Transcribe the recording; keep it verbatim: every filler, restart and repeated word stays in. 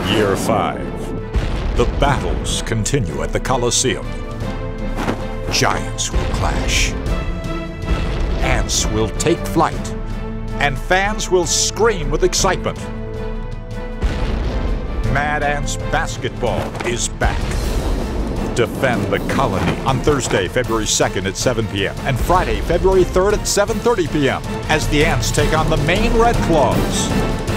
Year five. The battles continue at the Colosseum. Giants will clash. Ants will take flight. And fans will scream with excitement. Mad Ants Basketball is back. Defend the colony on Thursday, February second at seven p m and Friday, February third at seven thirty p m as the Ants take on the Maine Red Claws.